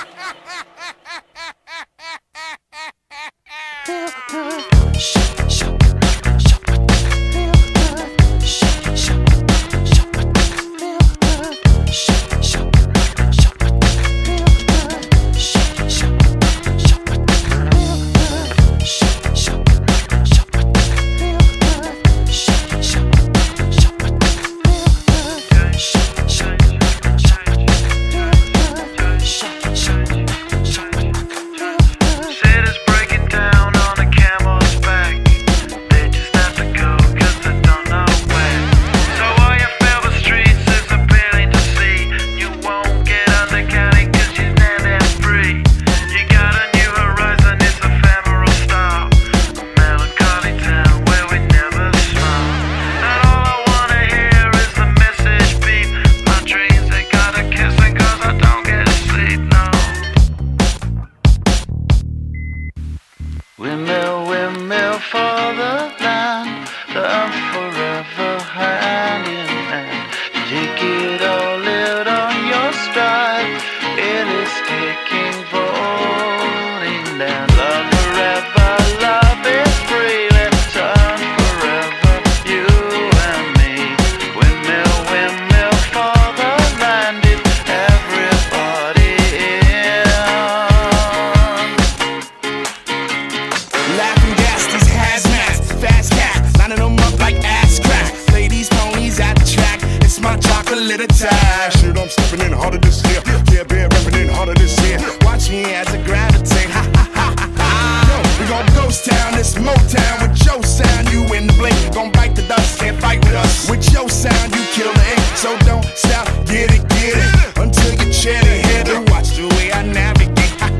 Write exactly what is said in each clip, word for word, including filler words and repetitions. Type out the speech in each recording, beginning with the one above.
Windmill, windmill for the land, love forever hand in hand. Take it all out on your stride, it is taking voting down. Love forever, love is free, let's turn forever, you and me. Windmill, windmill for the land, is everybody in. Laughing gas, these hazmats, fast cat, lining them up like ass crack. Play these ponies at the track, it's my chocolate attack. Shit, I'm stepping in harder this year. Yeah, bear repping in harder this year. Watch me as I gravitate, ha ha ha ha ha. Yo, we gon' ghost town, this Motown with your sound. You in the blink, gon' bite the dust, can't fight with us. With your sound, you kill the ink, so don't stop, get it, get it, until you chat and hit it. Watch the way I navigate.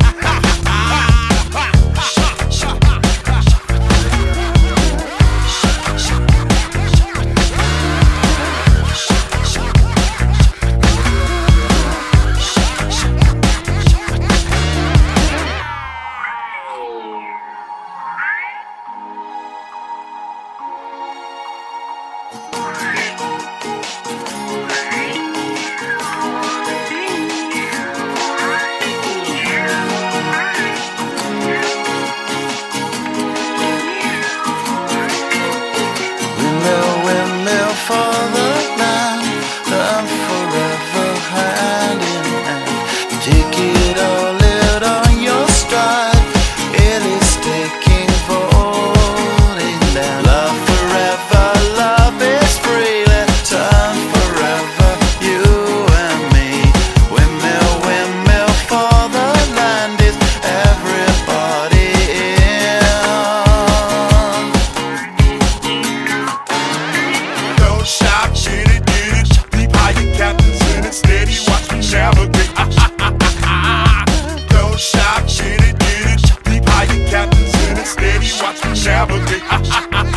For the land, love forever hand in hand. Take it all out on your stride, it is taking voting down. Love forever, love is free, let's turn forever, you and me. Windmill, windmill for the land, is everybody in. Don't stop, get it, get it. Deep high, your captain's in it. Steady, watch me navigate. Ah, ah, ah, ah, ah. Don't stop, get it, get it. Deep high, your captain's in it. Steady, watch me navigate. Ah, ah, ah,